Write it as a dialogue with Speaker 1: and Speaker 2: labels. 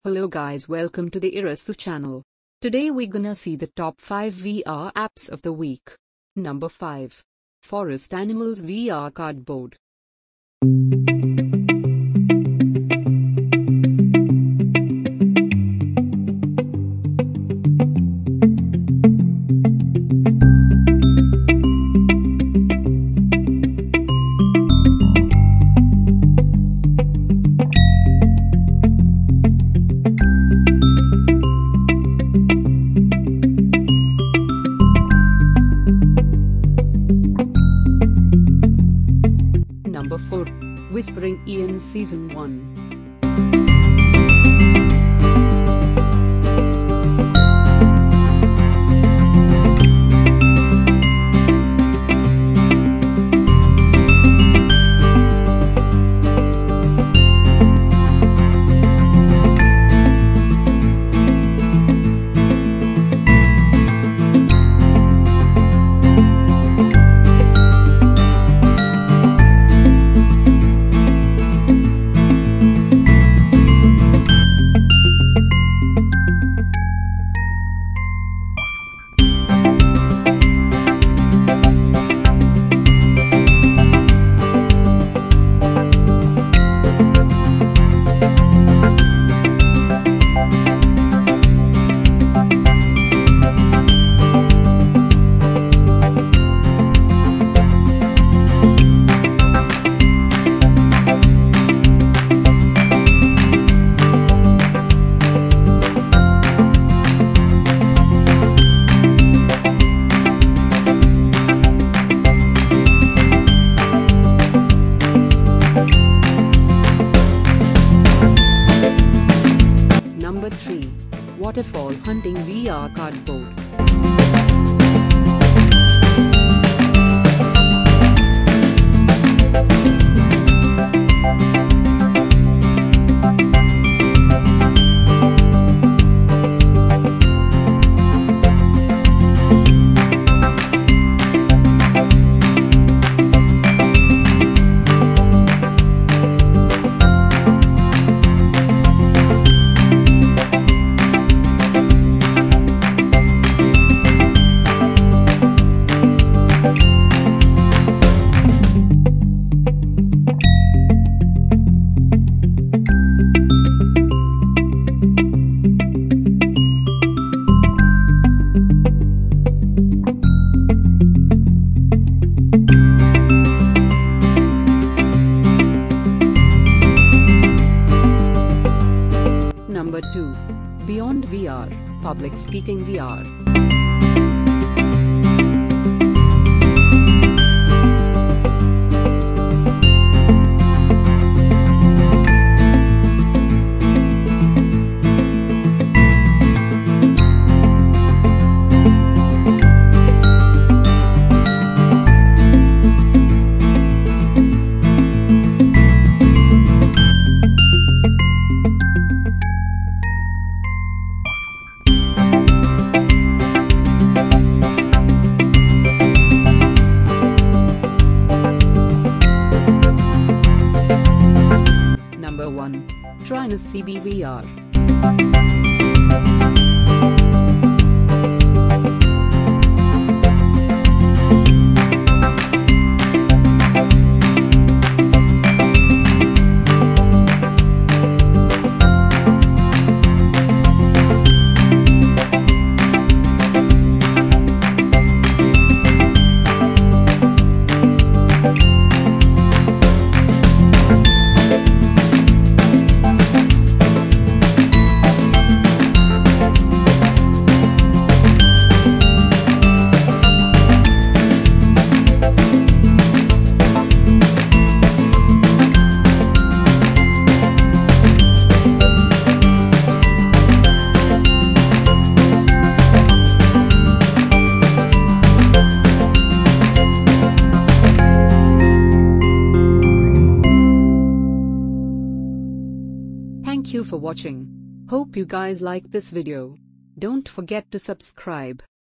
Speaker 1: Hello guys, welcome to the Irusu channel. Today we're gonna see the top 5 VR apps of the week. Number 5. Forest Animals VR Cardboard. Number 4. Whispering Eons Season 1. Number 3. Waterfall Hunting VR Cardboard. Number 2. Beyond VR, Public Speaking VR. Number 1. Trinus CBVR. Thank you for watching. Hope you guys like this video. Don't forget to subscribe.